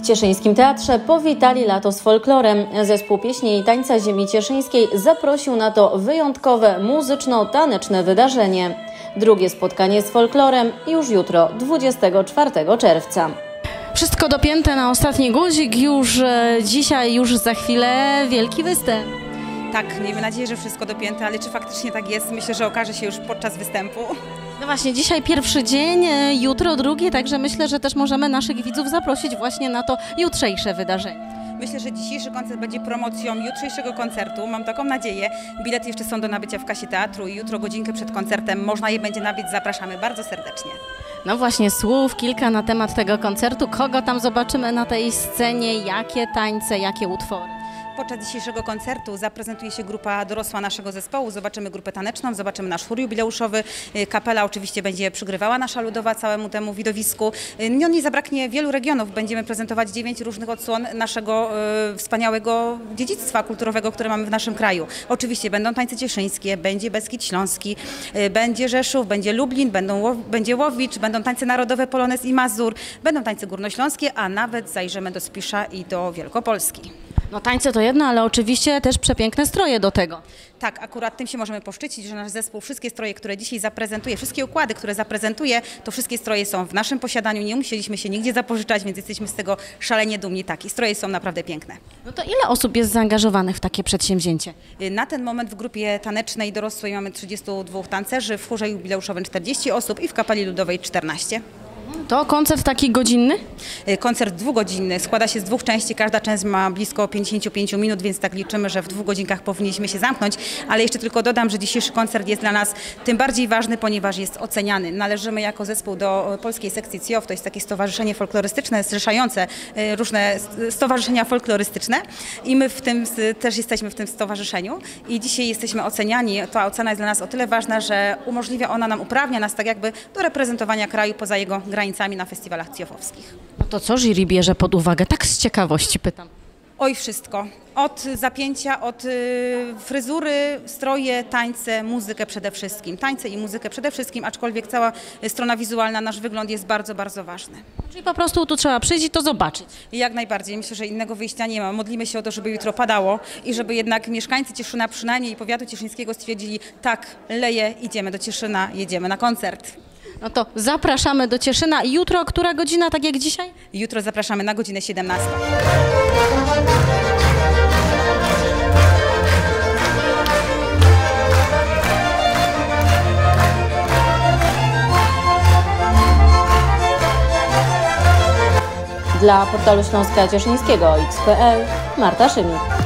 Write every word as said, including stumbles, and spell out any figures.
W Cieszyńskim Teatrze powitali lato z folklorem. Zespół Pieśni i Tańca Ziemi Cieszyńskiej zaprosił na to wyjątkowe muzyczno-taneczne wydarzenie. Drugie spotkanie z folklorem już jutro, dwudziestego czwartego czerwca. Wszystko dopięte na ostatni guzik, już e, dzisiaj, już za chwilę wielki występ. Tak, miejmy nadzieję, że wszystko dopięte, ale czy faktycznie tak jest? Myślę, że okaże się już podczas występu. No właśnie, dzisiaj pierwszy dzień, e, jutro drugi, także myślę, że też możemy naszych widzów zaprosić właśnie na to jutrzejsze wydarzenie. Myślę, że dzisiejszy koncert będzie promocją jutrzejszego koncertu. Mam taką nadzieję. Bilety jeszcze są do nabycia w kasie teatru i jutro godzinkę przed koncertem można je będzie nabyć. Zapraszamy bardzo serdecznie. No właśnie, słów kilka na temat tego koncertu. Kogo tam zobaczymy na tej scenie, jakie tańce, jakie utwory? Podczas dzisiejszego koncertu zaprezentuje się grupa dorosła naszego zespołu. Zobaczymy grupę taneczną, zobaczymy nasz chór jubileuszowy. Kapela oczywiście będzie przygrywała nasza ludowa całemu temu widowisku. No nie zabraknie wielu regionów. Będziemy prezentować dziewięć różnych odsłon naszego e, wspaniałego dziedzictwa kulturowego, które mamy w naszym kraju. Oczywiście będą tańce cieszyńskie, będzie Beskid Śląski, e, będzie Rzeszów, będzie Lublin, będą, będzie Łowicz, będą tańce narodowe Polonez i Mazur, będą tańce górnośląskie, a nawet zajrzymy do Spisza i do Wielkopolski. No tańce to jedno, ale oczywiście też przepiękne stroje do tego. Tak, akurat tym się możemy poszczycić, że nasz zespół, wszystkie stroje, które dzisiaj zaprezentuje, wszystkie układy, które zaprezentuje, to wszystkie stroje są w naszym posiadaniu, nie musieliśmy się nigdzie zapożyczać, więc jesteśmy z tego szalenie dumni. Tak, i stroje są naprawdę piękne. No to ile osób jest zaangażowanych w takie przedsięwzięcie? Na ten moment w grupie tanecznej dorosłej mamy trzydziestu dwóch tancerzy, w chórze jubileuszowym czterdzieści osób i w kapeli ludowej czternaście. To koncert taki godzinny? Koncert dwugodzinny, składa się z dwóch części, każda część ma blisko pięćdziesiąt pięć minut, więc tak liczymy, że w dwóch godzinkach powinniśmy się zamknąć, ale jeszcze tylko dodam, że dzisiejszy koncert jest dla nas tym bardziej ważny, ponieważ jest oceniany. Należymy jako zespół do polskiej sekcji C I O F, to jest takie stowarzyszenie folklorystyczne zrzeszające różne stowarzyszenia folklorystyczne i my w tym też jesteśmy w tym stowarzyszeniu i dzisiaj jesteśmy oceniani. Ta ocena jest dla nas o tyle ważna, że umożliwia ona nam, uprawnia nas tak jakby do reprezentowania kraju poza jego granicami na festiwalach C I O F-owskich. No to co jury bierze pod uwagę? Tak z ciekawości pytam. Oj, wszystko. Od zapięcia, od y, fryzury, stroje, tańce, muzykę przede wszystkim. Tańce i muzykę przede wszystkim, aczkolwiek cała strona wizualna, nasz wygląd jest bardzo, bardzo ważny. Czyli po prostu tu trzeba przyjść i to zobaczyć. I jak najbardziej. Myślę, że innego wyjścia nie ma. Modlimy się o to, żeby jutro padało i żeby jednak mieszkańcy Cieszyna, przynajmniej powiatu cieszyńskiego, stwierdzili: tak, leje, idziemy do Cieszyna, jedziemy na koncert. No to zapraszamy do Cieszyna. Jutro, która godzina, tak jak dzisiaj? Jutro zapraszamy na godzinę siedemnastą. Dla portalu Śląska Cieszyńskiego X kropka p l Marta Szymik.